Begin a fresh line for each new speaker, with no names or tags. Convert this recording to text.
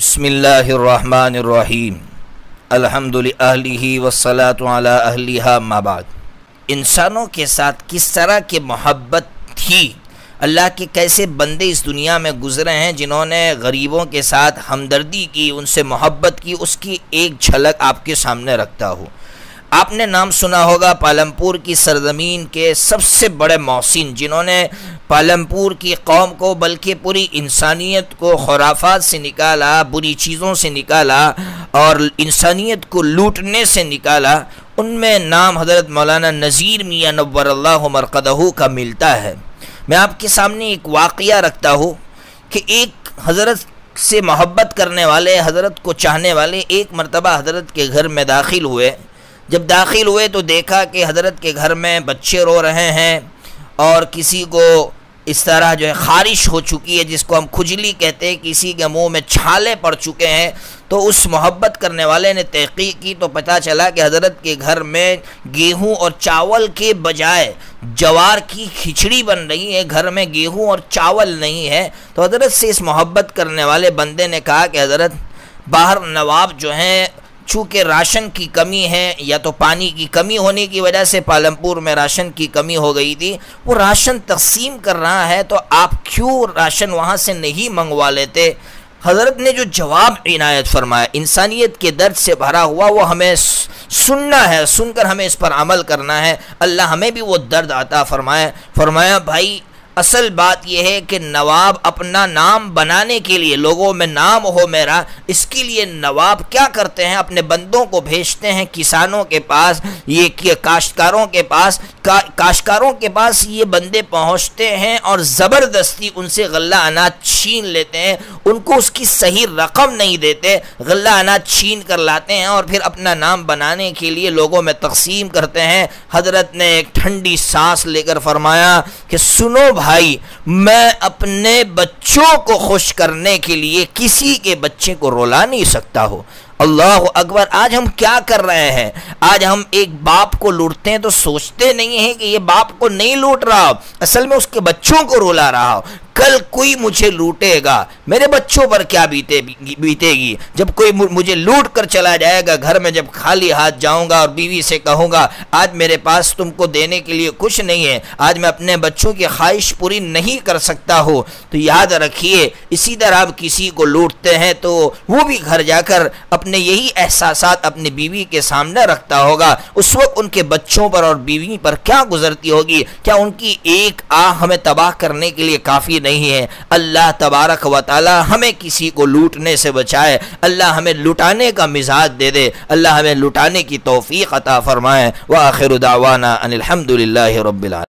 بسم اللہ الرحمن الرحیم الحمد للہ والصلاۃ علی اہلھا ما بعد۔ انسانوں کے ساتھ کس طرح کی محبت تھی، اللہ کے کیسے بندے اس دنیا میں گزرے ہیں جنہوں نے غریبوں کے ساتھ ہمدردی کی، ان سے محبت کی، اس کی ایک جھلک آپ کے سامنے رکھتا ہوں۔ آپ نے نام سنا ہوگا پالمپور کی سرزمین کے سب سے بڑے محسن، جنہوں نے پالمپور کی قوم کو بلکہ پوری انسانیت کو خرافات سے نکالا، بری چیزوں سے نکالا اور انسانیت کو لوٹنے سے نکالا۔ ان میں نام حضرت مولانا نذیر میاں نور اللہ مرقدہ کا ملتا ہے۔ میں آپ کے سامنے ایک واقعہ رکھتا ہوں کہ ایک حضرت سے محبت کرنے والے، حضرت کو چاہنے والے ایک مرتبہ حضرت کے گھر میں داخل ہوئے۔ جب داخل ہوئے تو دیکھا کہ حضرت کے گھر میں بچے رو رہے ہیں اور کسی کو اس طرح جو ہے خارش ہو چکی ہے، جس کو ہم کھجلی کہتے ہیں، کسی کے منہ میں چھالے پڑ چکے ہیں۔ تو اس محبت کرنے والے نے تحقیق کی تو پتہ چلا کہ حضرت کے گھر میں گیہوں اور چاول کے بجائے جوار کی کھچڑی بن رہی ہے، گھر میں گیہوں اور چاول نہیں ہے۔ تو حضرت سے اس محبت کرنے والے بندے نے کہا کہ حضرت، باہر نواب جو ہیں چونکہ راشن کی کمی ہے، یا تو پانی کی کمی ہونے کی وجہ سے پالمپور میں راشن کی کمی ہو گئی تھی، وہ راشن تقسیم کر رہا ہے، تو آپ کیوں راشن وہاں سے نہیں منگوا لیتے؟ حضرت نے جو جواب عنایت فرمایا، انسانیت کے درد سے بھرا ہوا، وہ ہمیں سننا ہے، سن کر ہمیں اس پر عمل کرنا ہے۔ اللہ ہمیں بھی وہ درد عطا فرمائے۔ فرمایا بھائی، اصل بات یہ ہے کہ نواب اپنا نام بنانے کے لیے، لوگوں میں نام ہو میرا، اس کے لیے نواب کیا کرتے ہیں؟ اپنے بندوں کو بھیجتے ہیں کسانوں کے پاس، یہ کاشتکاروں کے پاس یہ بندے پہنچتے ہیں اور زبردستی ان سے غلہ اناج چھین لیتے ہیں، ان کو اس کی صحیح رقم نہیں دیتے، غلہ اناج چھین کر لاتے ہیں اور پھر اپنا نام بنانے کے لیے لوگوں میں تقسیم کرتے ہیں۔ حضرت نے ایک ٹھنڈی سانس لے کر فرمایا کہ سنو بھائی، میں اپنے بچوں کو خوش کرنے کے لیے کسی کے بچے کو رلا نہیں سکتا ہوں۔ اللہ اکبر! آج ہم کیا کر رہے ہیں؟ آج ہم ایک باپ کو لوٹتے ہیں تو سوچتے نہیں ہیں کہ یہ باپ کو نہیں لوٹ رہا، اصل میں اس کے بچوں کو رلا رہا ہو۔ کل کوئی مجھے لوٹے گا، میرے بچوں پر کیا بیتے گی؟ جب کوئی مجھے لوٹ کر چلا جائے گا، گھر میں جب خالی ہاتھ جاؤں گا اور بیوی سے کہوں گا آج میرے پاس تم کو دینے کے لیے کچھ نہیں ہے، آج میں اپنے بچوں کی خواہش پوری نہیں کر سکتا ہوں، تو یاد رکھیے اسی طرح آپ کسی کو لوٹتے ہیں تو وہ بھی گھر جا کر اپنے یہی احساسات اپنی بیوی کے سامنے رکھتا ہوگا۔ اس وقت ان کے بچوں پر اور بیوی پر کیا گزرتی ہوگی؟ کیا ان کی ایک آہ ہمیں تباہ کرنے کے لیے کافی نہیں ہے؟ اللہ تبارک و تعالی ہمیں کسی کو لوٹنے سے بچائے، اللہ ہمیں لٹانے کا مزاج دے دے، اللہ ہمیں لٹانے کی توفیق عطا فرمائے۔ وآخر دعوانا ان الحمد للہ رب العالمین۔